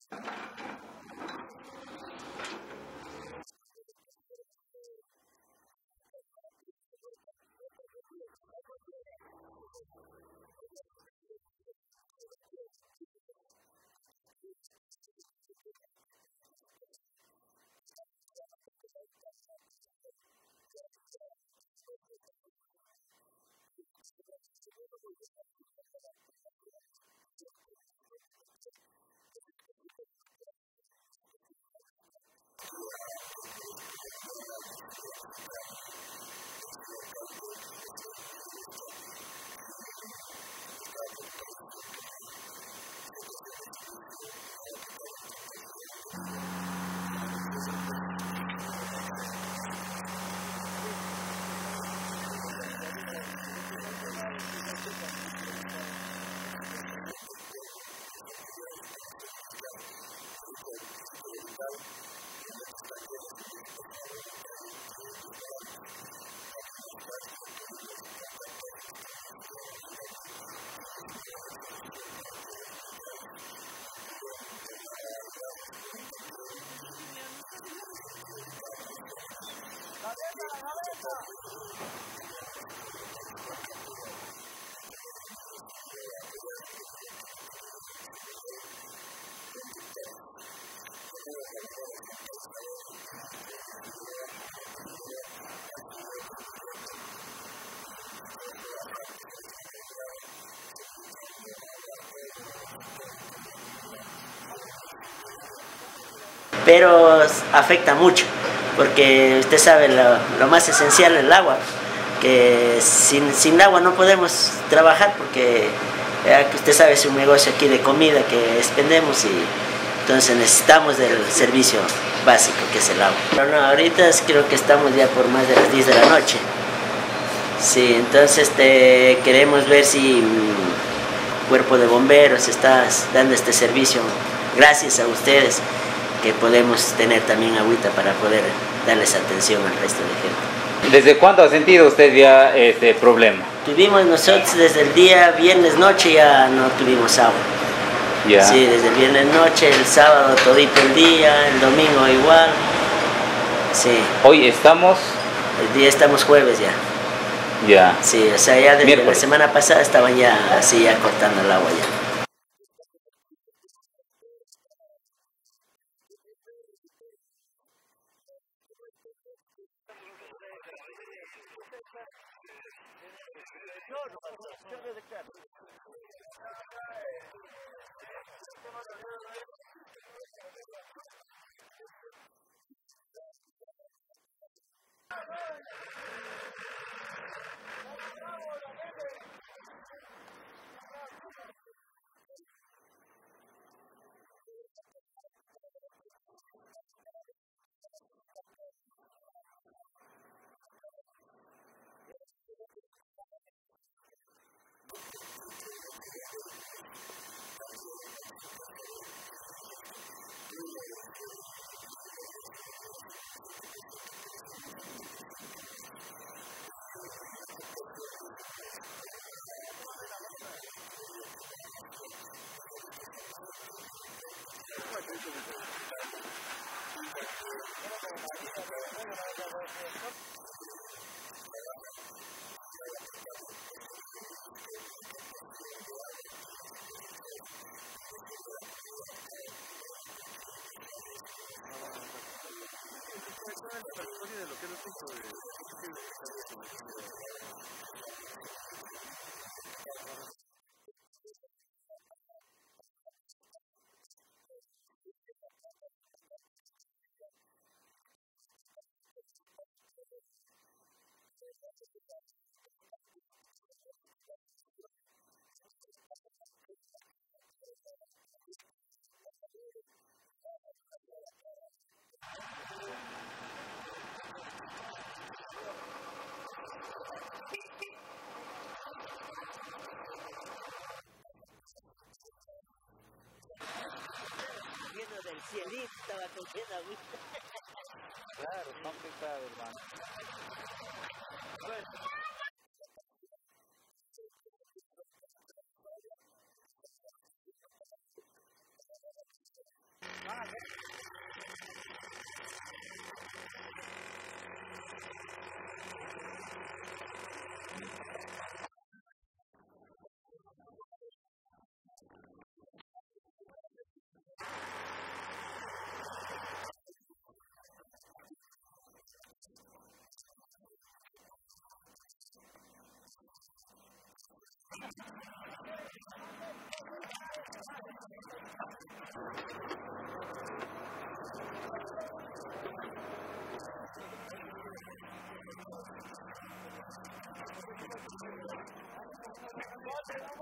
Pero afecta mucho, porque usted sabe lo más esencial es el agua, que sin agua no podemos trabajar, porque usted sabe es un negocio aquí de comida que expendemos y entonces necesitamos del servicio básico que es el agua. Pero no, ahorita creo que estamos ya por más de las 10 de la noche. Sí, entonces queremos ver si Cuerpo de Bomberos está dando este servicio, gracias a ustedes, que podemos tener también agüita para poder darles atención al resto de gente. ¿Desde cuándo ha sentido usted ya este problema? Tuvimos nosotros desde el día viernes noche, ya no tuvimos agua. Ya. Sí, desde el viernes noche, el sábado todito el día, el domingo igual. Sí. Hoy estamos... El día estamos jueves ya. Ya. Sí, o sea, ya desde Miércoles. la semana pasada estaban ya así, ya cortando el agua ya. Del cielito estaba cogiendo agüita. Claro, complicado, hermano. A ver. Gracias.